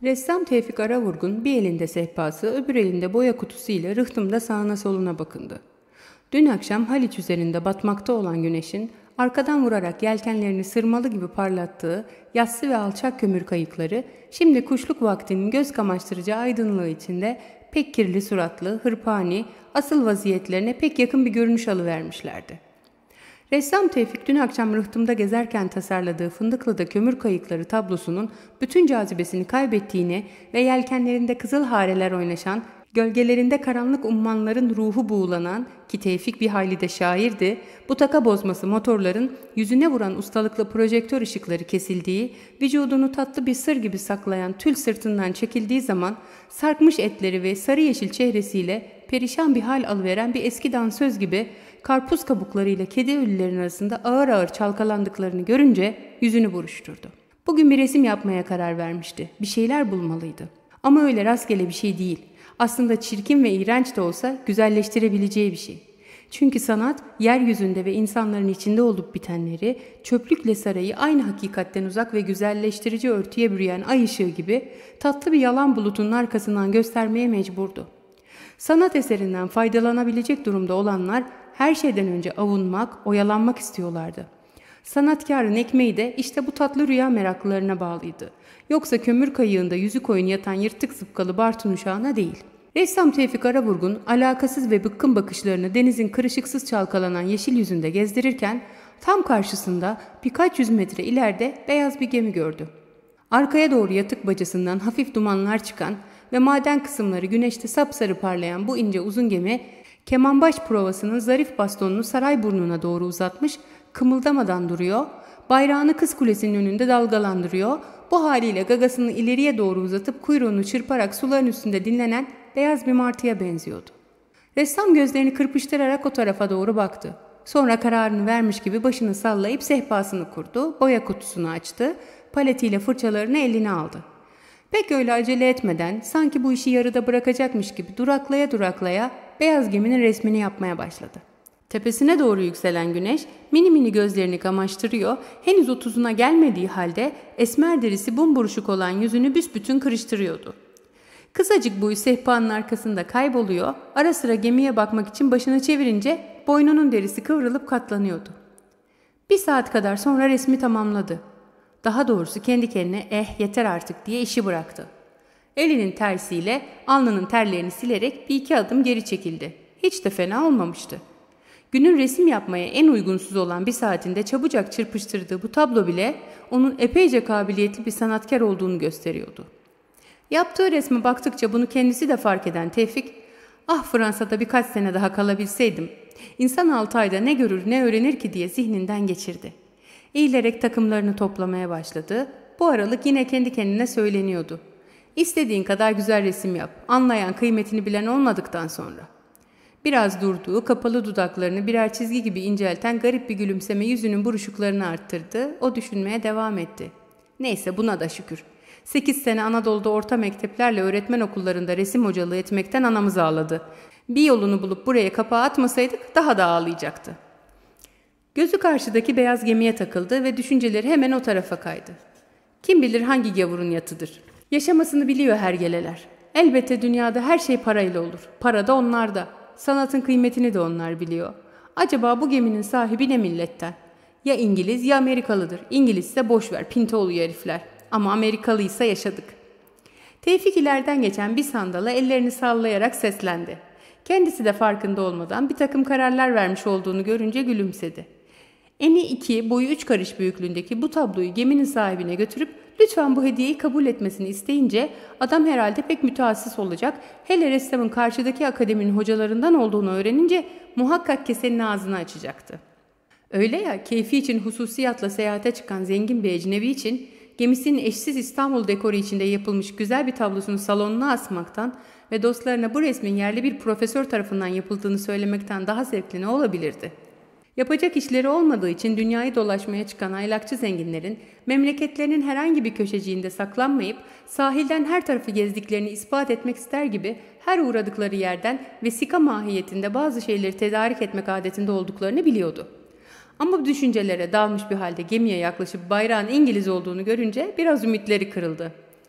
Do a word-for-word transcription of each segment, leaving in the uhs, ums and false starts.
Ressam Tevfik Aravurgun bir elinde sehpası, öbür elinde boya kutusuyla rıhtımda sağına soluna bakındı. Dün akşam Haliç üzerinde batmakta olan güneşin arkadan vurarak yelkenlerini sırmalı gibi parlattığı yassı ve alçak kömür kayıkları şimdi kuşluk vaktinin göz kamaştırıcı aydınlığı içinde pek kirli suratlı, hırpani, asıl vaziyetlerine pek yakın bir görünüş alıvermişlerdi. Ressam Tevfik dün akşam rıhtımda gezerken tasarladığı Fındıklı'da kömür kayıkları tablosunun bütün cazibesini kaybettiğini ve yelkenlerinde kızıl hareler oynaşan, gölgelerinde karanlık ummanların ruhu buğulanan ki Tevfik bir hayli de şairdi, bu taka bozması motorların yüzüne vuran ustalıkla projektör ışıkları kesildiği, vücudunu tatlı bir sır gibi saklayan tül sırtından çekildiği zaman sarkmış etleri ve sarı yeşil çehresiyle perişan bir hal alıveren bir eski dansöz gibi karpuz kabuklarıyla kedi ölülerin arasında ağır ağır çalkalandıklarını görünce yüzünü buruşturdu. Bugün bir resim yapmaya karar vermişti. Bir şeyler bulmalıydı. Ama öyle rastgele bir şey değil. Aslında çirkin ve iğrenç de olsa güzelleştirebileceği bir şey. Çünkü sanat, yeryüzünde ve insanların içinde olup bitenleri, çöplükle sarayı aynı hakikatten uzak ve güzelleştirici örtüye bürüyen ay ışığı gibi tatlı bir yalan bulutunun arkasından göstermeye mecburdu. Sanat eserinden faydalanabilecek durumda olanlar her şeyden önce avunmak, oyalanmak istiyorlardı. Sanatkarın ekmeği de işte bu tatlı rüya meraklılarına bağlıydı. Yoksa kömür kayığında yüzü koyun yatan yırtık zıpkalı Bartın uşağına değil. Ressam Tevfik Aravurgun alakasız ve bıkkın bakışlarını denizin kırışıksız çalkalanan yeşil yüzünde gezdirirken tam karşısında birkaç yüz metre ileride beyaz bir gemi gördü. Arkaya doğru yatık bacasından hafif dumanlar çıkan ve maden kısımları güneşte sapsarı parlayan bu ince uzun gemi, kemanbaş provasının zarif bastonunu saray burnuna doğru uzatmış, kımıldamadan duruyor, bayrağını Kız Kulesi'nin önünde dalgalandırıyor, bu haliyle gagasını ileriye doğru uzatıp kuyruğunu çırparak suların üstünde dinlenen beyaz bir martıya benziyordu. Ressam gözlerini kırpıştırarak o tarafa doğru baktı. Sonra kararını vermiş gibi başını sallayıp sehpasını kurdu, boya kutusunu açtı, paletiyle fırçalarını eline aldı. Pek öyle acele etmeden, sanki bu işi yarıda bırakacakmış gibi duraklaya duraklaya beyaz geminin resmini yapmaya başladı. Tepesine doğru yükselen güneş mini mini gözlerini kamaştırıyor, henüz otuzuna gelmediği halde esmer derisi bumburuşuk olan yüzünü büsbütün kırıştırıyordu. Kısacık boyu sehpanın arkasında kayboluyor, ara sıra gemiye bakmak için başını çevirince boynunun derisi kıvrılıp katlanıyordu. Bir saat kadar sonra resmi tamamladı. Daha doğrusu kendi kendine eh yeter artık diye işi bıraktı. Elinin tersiyle alnının terlerini silerek bir iki adım geri çekildi. Hiç de fena olmamıştı. Günün resim yapmaya en uygunsuz olan bir saatinde çabucak çırpıştırdığı bu tablo bile onun epeyce kabiliyetli bir sanatkar olduğunu gösteriyordu. Yaptığı resme baktıkça bunu kendisi de fark eden Tevfik, "Ah Fransa'da birkaç sene daha kalabilseydim, insan altı ayda ne görür ne öğrenir ki?" diye zihninden geçirdi. Eğilerek takımlarını toplamaya başladı. Bu aralık yine kendi kendine söyleniyordu. "İstediğin kadar güzel resim yap, anlayan, kıymetini bilen olmadıktan sonra." Biraz durduğu, kapalı dudaklarını birer çizgi gibi incelten garip bir gülümseme yüzünün buruşuklarını arttırdı. O düşünmeye devam etti. Neyse buna da şükür. Sekiz sene Anadolu'da orta mekteplerle öğretmen okullarında resim hocalığı etmekten anamız ağladı. Bir yolunu bulup buraya kapağı atmasaydık daha da ağlayacaktı. Gözü karşıdaki beyaz gemiye takıldı ve düşünceleri hemen o tarafa kaydı. Kim bilir hangi gavurun yatıdır. Yaşamasını biliyor hergeleler. Elbette dünyada her şey parayla olur. Para da onlarda. Sanatın kıymetini de onlar biliyor. Acaba bu geminin sahibi ne milletten? Ya İngiliz ya Amerikalıdır. İngilizse boş ver, pinto oluyor herifler. Ama Amerikalıysa yaşadık. Tevfik ileriden geçen bir sandala ellerini sallayarak seslendi. Kendisi de farkında olmadan bir takım kararlar vermiş olduğunu görünce gülümsedi. Eni iki, boyu üç karış büyüklüğündeki bu tabloyu geminin sahibine götürüp lütfen bu hediyeyi kabul etmesini isteyince adam herhalde pek mütehassıs olacak. Hele ressamın karşıdaki akademinin hocalarından olduğunu öğrenince muhakkak kesenin ağzını açacaktı. Öyle ya, keyfi için hususiyatla seyahate çıkan zengin bir ecnebi için gemisinin eşsiz İstanbul dekoru içinde yapılmış güzel bir tablosunu salonuna asmaktan ve dostlarına bu resmin yerli bir profesör tarafından yapıldığını söylemekten daha zevkli ne olabilirdi? Yapacak işleri olmadığı için dünyayı dolaşmaya çıkan aylakçı zenginlerin memleketlerinin herhangi bir köşeciğinde saklanmayıp sahilden her tarafı gezdiklerini ispat etmek ister gibi her uğradıkları yerden vesika mahiyetinde bazı şeyleri tedarik etmek adetinde olduklarını biliyordu. Ama bu düşüncelere dalmış bir halde gemiye yaklaşıp bayrağın İngiliz olduğunu görünce biraz ümitleri kırıldı.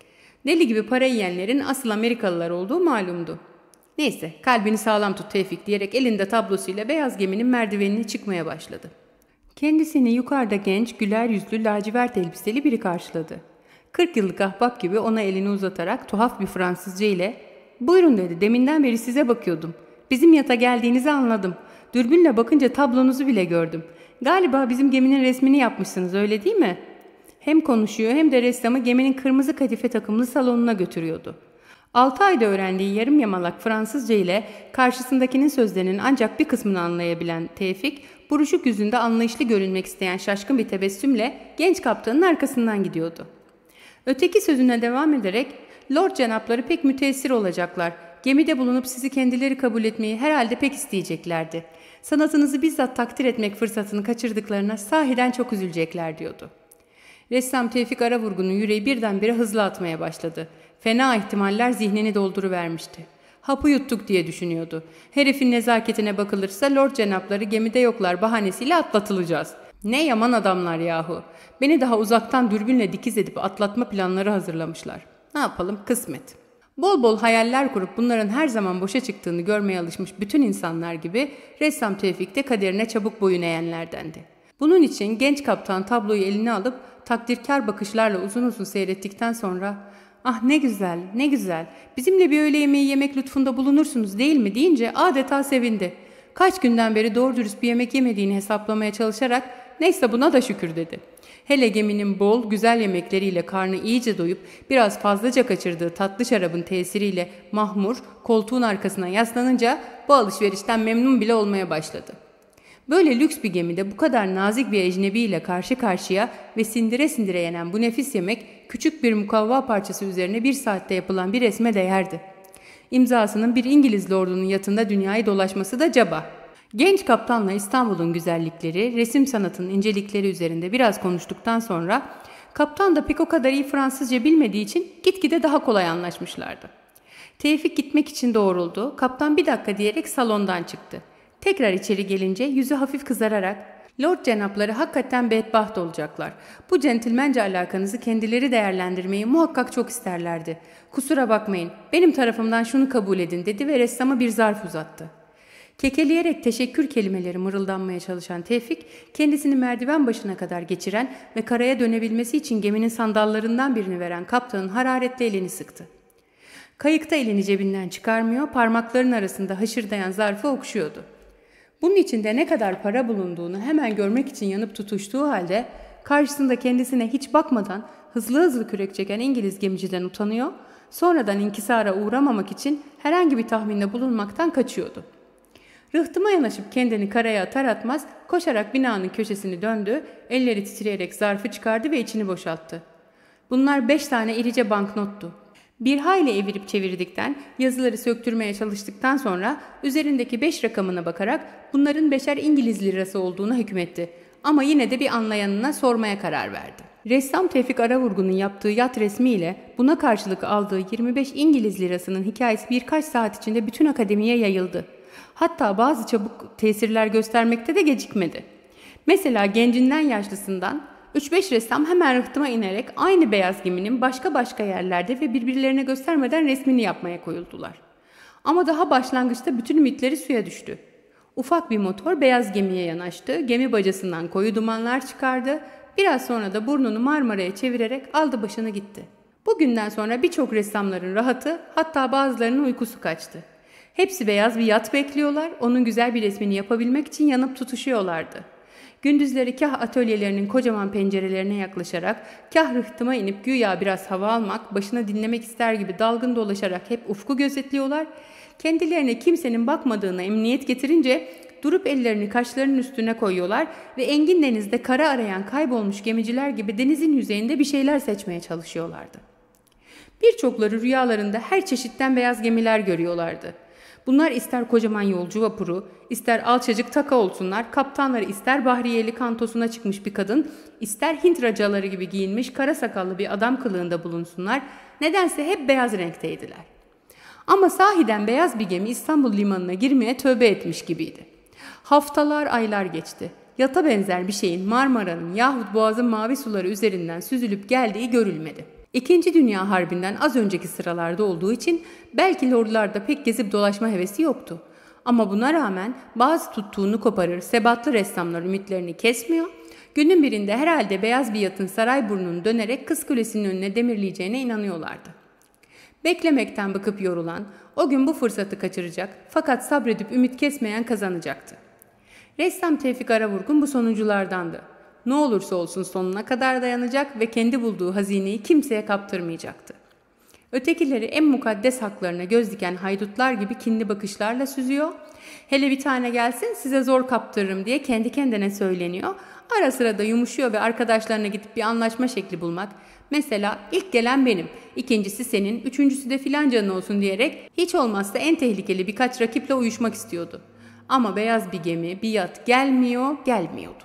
Deli gibi para yiyenlerin asıl Amerikalılar olduğu malumdu. Neyse, kalbini sağlam tut Tevfik diyerek elinde tablosuyla beyaz geminin merdivenine çıkmaya başladı. Kendisini yukarıda genç, güler yüzlü, lacivert elbiseli biri karşıladı. Kırk yıllık ahbap gibi ona elini uzatarak tuhaf bir Fransızca ile ''Buyurun'' dedi, ''deminden beri size bakıyordum. Bizim yata geldiğinizi anladım. Dürbünle bakınca tablonuzu bile gördüm. Galiba bizim geminin resmini yapmışsınız, öyle değil mi?'' Hem konuşuyor hem de ressamı geminin kırmızı kadife takımlı salonuna götürüyordu. Altı ayda öğrendiği yarım yamalak Fransızca ile karşısındakinin sözlerinin ancak bir kısmını anlayabilen Tevfik, buruşuk yüzünde anlayışlı görünmek isteyen şaşkın bir tebessümle genç kaptanın arkasından gidiyordu. Öteki sözüne devam ederek, ''Lord cenapları pek müteessir olacaklar. Gemide bulunup sizi kendileri kabul etmeyi herhalde pek isteyeceklerdi. Sanatınızı bizzat takdir etmek fırsatını kaçırdıklarına sahiden çok üzülecekler.'' diyordu. Ressam Tevfik Aravurgun'un yüreği birdenbire hızlı atmaya başladı. Fena ihtimaller zihnini dolduruvermişti. Hapı yuttuk diye düşünüyordu. Herifin nezaketine bakılırsa Lord cenapları gemide yoklar bahanesiyle atlatılacağız. Ne yaman adamlar yahu. Beni daha uzaktan dürbünle dikiz edip atlatma planları hazırlamışlar. Ne yapalım, kısmet. Bol bol hayaller kurup bunların her zaman boşa çıktığını görmeye alışmış bütün insanlar gibi ressam Tevfik de kaderine çabuk boyun eğenlerdendi. Bunun için genç kaptan tabloyu eline alıp takdirkar bakışlarla uzun uzun seyrettikten sonra ''Ah ne güzel, ne güzel, bizimle bir öğle yemeği yemek lütfunda bulunursunuz değil mi?'' deyince adeta sevindi. Kaç günden beri doğru dürüst bir yemek yemediğini hesaplamaya çalışarak ''Neyse buna da şükür'' dedi. Hele geminin bol, güzel yemekleriyle karnı iyice doyup biraz fazlaca kaçırdığı tatlı şarabın tesiriyle mahmur koltuğun arkasına yaslanınca bu alışverişten memnun bile olmaya başladı. Böyle lüks bir gemide bu kadar nazik bir ecnebiyle karşı karşıya ve sindire sindire yenen bu nefis yemek küçük bir mukavva parçası üzerine bir saatte yapılan bir resme değerdi. İmzasının bir İngiliz lordunun yatında dünyayı dolaşması da caba. Genç kaptanla İstanbul'un güzellikleri, resim sanatının incelikleri üzerinde biraz konuştuktan sonra kaptan da pek o kadar iyi Fransızca bilmediği için gitgide daha kolay anlaşmışlardı. Tevfik gitmek için doğruldu. Kaptan bir dakika diyerek salondan çıktı. Tekrar içeri gelince yüzü hafif kızararak ''Lord cenapları hakikaten bedbaht olacaklar. Bu centilmence alakanızı kendileri değerlendirmeyi muhakkak çok isterlerdi. Kusura bakmayın, benim tarafımdan şunu kabul edin.'' dedi ve ressama bir zarf uzattı. Kekeleyerek teşekkür kelimeleri mırıldanmaya çalışan Tevfik, kendisini merdiven başına kadar geçiren ve karaya dönebilmesi için geminin sandallarından birini veren kaptanın hararetli elini sıktı. Kayıkta elini cebinden çıkarmıyor, parmaklarının arasında haşırdayan zarfı okşuyordu. Bunun içinde ne kadar para bulunduğunu hemen görmek için yanıp tutuştuğu halde karşısında kendisine hiç bakmadan hızlı hızlı kürek çeken İngiliz gemiciden utanıyor, sonradan inkisara uğramamak için herhangi bir tahminde bulunmaktan kaçıyordu. Rıhtıma yanaşıp kendini karaya atar atmaz koşarak binanın köşesini döndü, elleri titreyerek zarfı çıkardı ve içini boşalttı. Bunlar beş tane irice banknottu. Bir hayli evirip çevirdikten, yazıları söktürmeye çalıştıktan sonra üzerindeki beş rakamına bakarak bunların beşer İngiliz lirası olduğunu hükmetti. Ama yine de bir anlayanına sormaya karar verdi. Ressam Tevfik Aravurgun'un yaptığı yat resmiyle buna karşılık aldığı yirmi beş İngiliz lirasının hikayesi birkaç saat içinde bütün akademiye yayıldı. Hatta bazı çabuk tesirler göstermekte de gecikmedi. Mesela gencinden yaşlısından üç beş ressam hemen rıhtıma inerek aynı beyaz geminin başka başka yerlerde ve birbirlerine göstermeden resmini yapmaya koyuldular. Ama daha başlangıçta bütün ümitleri suya düştü. Ufak bir motor beyaz gemiye yanaştı, gemi bacasından koyu dumanlar çıkardı, biraz sonra da burnunu Marmara'ya çevirerek aldı başını gitti. Bugünden sonra birçok ressamların rahatı, hatta bazılarının uykusu kaçtı. Hepsi beyaz bir yat bekliyorlar, onun güzel bir resmini yapabilmek için yanıp tutuşuyorlardı. Gündüzleri kah atölyelerinin kocaman pencerelerine yaklaşarak, kah rıhtıma inip güya biraz hava almak, başına dinlemek ister gibi dalgın dolaşarak hep ufku gözetliyorlar. Kendilerine kimsenin bakmadığına emniyet getirince durup ellerini kaşlarının üstüne koyuyorlar ve engin denizde kara arayan kaybolmuş gemiciler gibi denizin yüzeyinde bir şeyler seçmeye çalışıyorlardı. Birçokları rüyalarında her çeşitten beyaz gemiler görüyorlardı. Bunlar ister kocaman yolcu vapuru, ister alçacık taka olsunlar, kaptanları ister bahriyeli kantosuna çıkmış bir kadın, ister Hint racaları gibi giyinmiş kara sakallı bir adam kılığında bulunsunlar, nedense hep beyaz renkteydiler. Ama sahiden beyaz bir gemi İstanbul limanına girmeye tövbe etmiş gibiydi. Haftalar, aylar geçti. Yata benzer bir şeyin Marmara'nın yahut Boğaz'ın mavi suları üzerinden süzülüp geldiği görülmedi. İkinci Dünya Harbi'nden az önceki sıralarda olduğu için belki lordlarda pek gezip dolaşma hevesi yoktu. Ama buna rağmen bazı tuttuğunu koparır, sebatlı ressamlar ümitlerini kesmiyor. Günün birinde herhalde beyaz bir yatın Sarayburnu'nu dönerek Kız Kulesi'nin önüne demirleyeceğine inanıyorlardı. Beklemekten bıkıp yorulan, o gün bu fırsatı kaçıracak fakat sabredip ümit kesmeyen kazanacaktı. Ressam Tevfik Aravurgun bu sonunculardandı. Ne olursa olsun sonuna kadar dayanacak ve kendi bulduğu hazineyi kimseye kaptırmayacaktı. Ötekileri en mukaddes haklarına göz diken haydutlar gibi kinli bakışlarla süzüyor, hele bir tane gelsin size zor kaptırırım diye kendi kendine söyleniyor, ara sıra da yumuşuyor ve arkadaşlarına gidip bir anlaşma şekli bulmak, mesela ilk gelen benim, ikincisi senin, üçüncüsü de filancanın olsun diyerek hiç olmazsa en tehlikeli birkaç rakiple uyuşmak istiyordu. Ama beyaz bir gemi, bir yat gelmiyor, gelmiyordu.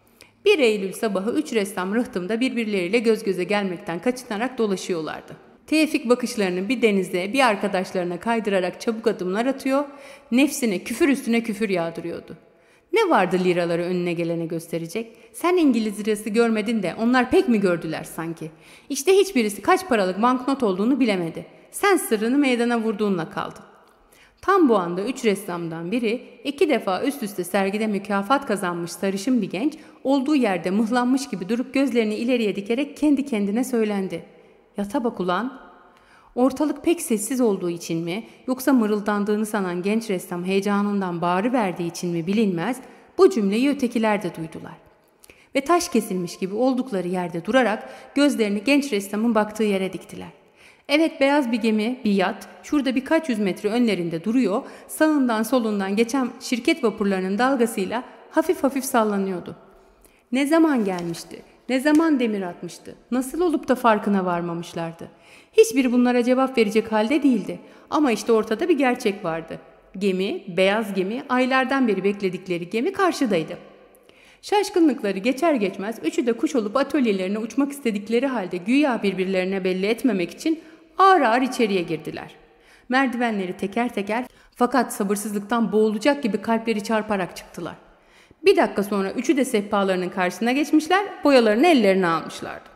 bir Eylül sabahı üç ressam rıhtımda birbirleriyle göz göze gelmekten kaçınarak dolaşıyorlardı. Tevfik bakışlarını bir denize, bir arkadaşlarına kaydırarak çabuk adımlar atıyor, nefsine küfür üstüne küfür yağdırıyordu. Ne vardı liraları önüne gelene gösterecek? Sen İngiliz lirası görmedin de onlar pek mi gördüler sanki? İşte hiçbirisi kaç paralık banknot olduğunu bilemedi. Sen sırrını meydana vurduğunla kaldın. Tam bu anda üç ressamdan biri iki defa üst üste sergide mükafat kazanmış sarışın bir genç olduğu yerde mıhlanmış gibi durup gözlerini ileriye dikerek kendi kendine söylendi. Yata bak ulan. Ortalık pek sessiz olduğu için mi yoksa mırıldandığını sanan genç ressam heyecanından bağırıverdiği için mi bilinmez bu cümleyi ötekiler de duydular. Ve taş kesilmiş gibi oldukları yerde durarak gözlerini genç ressamın baktığı yere diktiler. Evet, beyaz bir gemi, bir yat, şurada birkaç yüz metre önlerinde duruyor, sağından solundan geçen şirket vapurlarının dalgasıyla hafif hafif sallanıyordu. Ne zaman gelmişti, ne zaman demir atmıştı, nasıl olup da farkına varmamışlardı. Hiçbiri bunlara cevap verecek halde değildi. Ama işte ortada bir gerçek vardı. Gemi, beyaz gemi, aylardan beri bekledikleri gemi karşıdaydı. Şaşkınlıkları geçer geçmez üçü de kuş olup atölyelerine uçmak istedikleri halde güya birbirlerine belli etmemek için ağır ağır içeriye girdiler. Merdivenleri teker teker fakat sabırsızlıktan boğulacak gibi kalpleri çarparak çıktılar. Bir dakika sonra üçü de sehpalarının karşısına geçmişler, boyalarını ellerine almışlardı.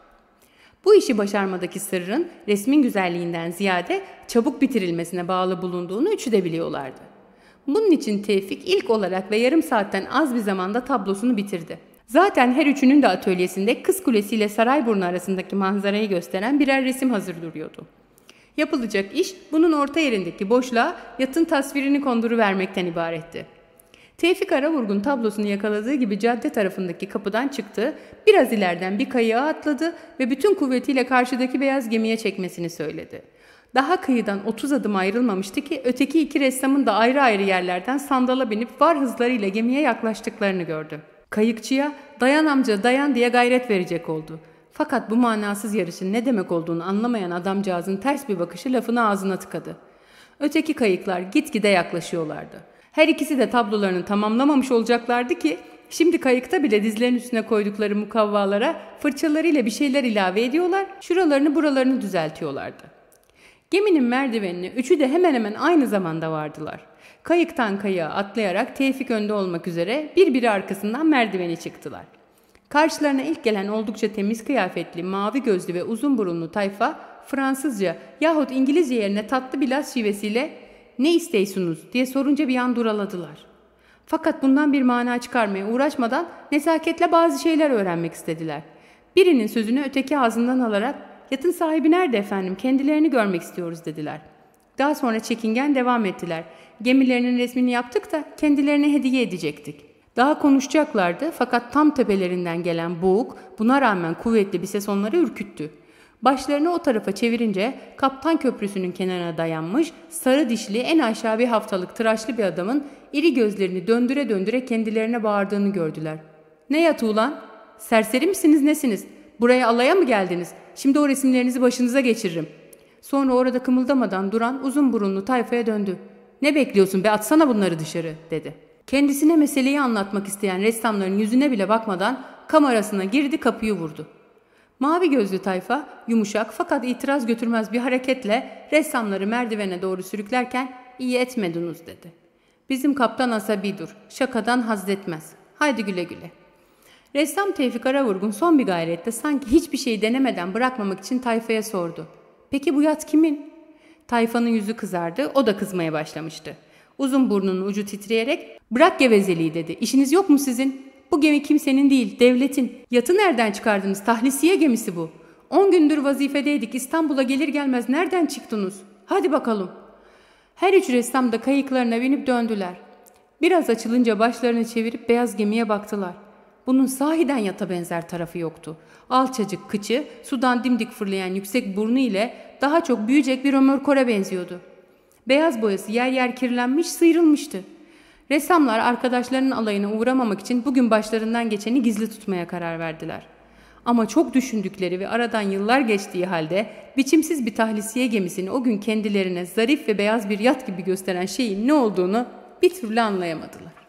Bu işi başarmadaki sırrın resmin güzelliğinden ziyade çabuk bitirilmesine bağlı bulunduğunu üçü de biliyorlardı. Bunun için Tevfik ilk olarak ve yarım saatten az bir zamanda tablosunu bitirdi. Zaten her üçünün de atölyesinde Kız Kulesi ile Sarayburnu arasındaki manzarayı gösteren birer resim hazır duruyordu. Yapılacak iş bunun orta yerindeki boşluğa yatın tasvirini konduruvermekten ibaretti. Tevfik Aravurgun tablosunu yakaladığı gibi cadde tarafındaki kapıdan çıktı, biraz ileriden bir kayığa atladı ve bütün kuvvetiyle karşıdaki beyaz gemiye çekmesini söyledi. Daha kıyıdan otuz adım ayrılmamıştı ki öteki iki ressamın da ayrı ayrı yerlerden sandala binip var hızlarıyla gemiye yaklaştıklarını gördü. Kayıkçıya "Dayan amca, dayan" diye gayret verecek oldu. Fakat bu manasız yarışın ne demek olduğunu anlamayan adamcağızın ters bir bakışı lafını ağzına tıkadı. Öteki kayıklar gitgide yaklaşıyorlardı. Her ikisi de tablolarını tamamlamamış olacaklardı ki şimdi kayıkta bile dizlerinin üstüne koydukları mukavvalara fırçalarıyla bir şeyler ilave ediyorlar, şuralarını buralarını düzeltiyorlardı. Geminin merdivenine üçü de hemen hemen aynı zamanda vardılar. Kayıktan kayığa atlayarak Tevfik önde olmak üzere birbiri arkasından merdiveni çıktılar. Karşılarına ilk gelen oldukça temiz kıyafetli, mavi gözlü ve uzun burunlu tayfa Fransızca yahut İngilizce yerine tatlı bir Laz şivesiyle "Ne isteysunuz?" diye sorunca bir an duraladılar. Fakat bundan bir mana çıkarmaya uğraşmadan nezaketle bazı şeyler öğrenmek istediler. Birinin sözünü öteki ağzından alarak "Yatın sahibi nerede efendim? Kendilerini görmek istiyoruz" dediler. Daha sonra çekingen devam ettiler. "Gemilerinin resmini yaptık da kendilerine hediye edecektik." Daha konuşacaklardı fakat tam tepelerinden gelen boğuk, buna rağmen kuvvetli bir ses onları ürküttü. Başlarını o tarafa çevirince Kaptan Köprüsü'nün kenarına dayanmış, sarı dişli en aşağı bir haftalık tıraşlı bir adamın iri gözlerini döndüre döndüre kendilerine bağırdığını gördüler. "Ne yatı ulan? Serseri misiniz nesiniz? Buraya alaya mı geldiniz? Şimdi o resimlerinizi başınıza geçiririm." Sonra orada kımıldamadan duran uzun burunlu tayfaya döndü. "Ne bekliyorsun be, atsana bunları dışarı" dedi. Kendisine meseleyi anlatmak isteyen ressamların yüzüne bile bakmadan kamerasına girdi, kapıyı vurdu. Mavi gözlü tayfa yumuşak fakat itiraz götürmez bir hareketle ressamları merdivene doğru sürüklerken "İyi etmediniz" dedi. "Bizim kaptan asabidur, şakadan hazzetmez. Haydi güle güle." Ressam Tevfik Aravurgun son bir gayrette sanki hiçbir şey denemeden bırakmamak için tayfaya sordu. Peki bu yat kimin? Tayfanın yüzü kızardı, o da kızmaya başlamıştı. Uzun burnunun ucu titreyerek bırak gevezeliği dedi. İşiniz yok mu sizin? Bu gemi kimsenin değil, devletin. Yatı nereden çıkardınız? Tahlisiye gemisi bu. On gündür vazifedeydik. İstanbul'a gelir gelmez nereden çıktınız? Hadi bakalım. Her üç ressam da kayıklarına binip döndüler. Biraz açılınca başlarını çevirip beyaz gemiye baktılar. Bunun sahiden yata benzer tarafı yoktu. Alçacık kıçı, sudan dimdik fırlayan yüksek burnu ile daha çok büyüyecek bir römorkora benziyordu. Beyaz boyası yer yer kirlenmiş, sıyrılmıştı. Ressamlar arkadaşlarının alayına uğramamak için bugün başlarından geçeni gizli tutmaya karar verdiler. Ama çok düşündükleri ve aradan yıllar geçtiği halde biçimsiz bir tahlisiye gemisini o gün kendilerine zarif ve beyaz bir yat gibi gösteren şeyin ne olduğunu bir türlü anlayamadılar.